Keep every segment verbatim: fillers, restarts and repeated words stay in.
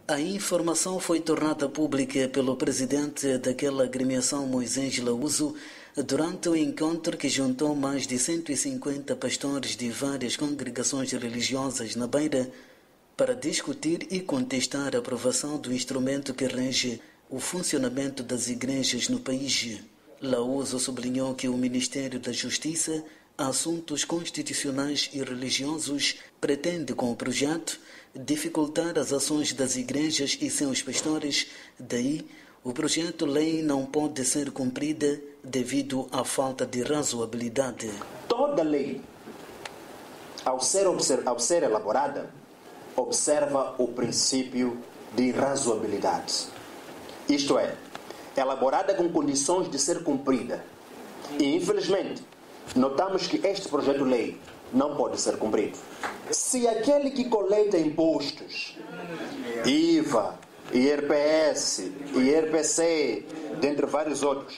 A informação foi tornada pública pelo presidente daquela agremiação, Moisés Lauso, durante o encontro que juntou mais de cento e cinquenta pastores de várias congregações religiosas na Beira para discutir e contestar a aprovação do instrumento que rege o funcionamento das igrejas no país. Lauso sublinhou que o Ministério da Justiça, Assuntos Constitucionais e Religiosos pretende, com o projeto, dificultar as ações das igrejas e seus pastores. Daí, o projeto-lei não pode ser cumprida devido à falta de razoabilidade. Toda lei, ao ser, ao ser elaborada, observa o princípio de razoabilidade. Isto é, elaborada com condições de ser cumprida. E, infelizmente, notamos que este projeto-lei não pode ser cumprido. Se aquele que coleta impostos, I V A, I R P S, I R P C, dentre vários outros,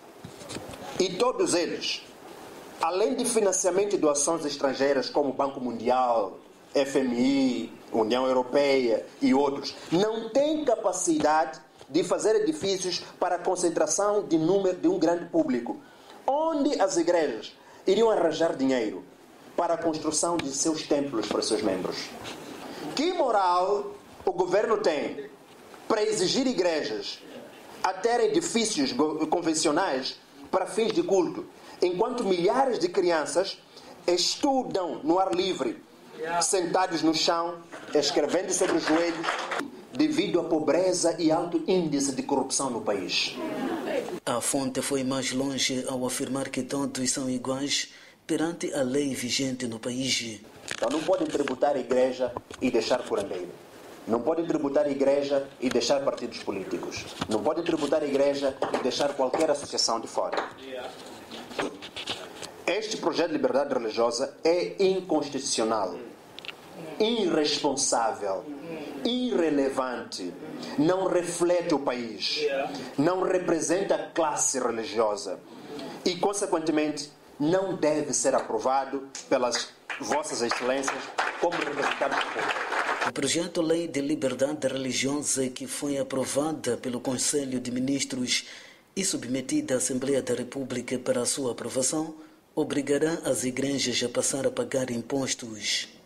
e todos eles, além de financiamento de doações estrangeiras como o Banco Mundial, F M I, União Europeia e outros, não têm capacidade de fazer edifícios para a concentração de número de um grande público, onde as igrejas iriam arranjar dinheiro para a construção de seus templos para seus membros. Que moral o governo tem para exigir igrejas a ter edifícios convencionais para fins de culto, enquanto milhares de crianças estudam no ar livre, sentados no chão, escrevendo sobre os joelhos, devido à pobreza e alto índice de corrupção no país? A fonte foi mais longe ao afirmar que todos são iguais perante a lei vigente no país. Então não podem tributar a igreja e deixar curandeiro. Não podem tributar a igreja e deixar partidos políticos. Não podem tributar a igreja e deixar qualquer associação de fora. Este projeto de liberdade religiosa é inconstitucional, irresponsável, irrelevante, não reflete o país, não representa a classe religiosa e, consequentemente, não deve ser aprovado pelas vossas excelências como representantes do povo. O projeto-lei de liberdade religiosa, que foi aprovada pelo Conselho de Ministros e submetida à Assembleia da República para a sua aprovação, obrigará as igrejas a passar a pagar impostos.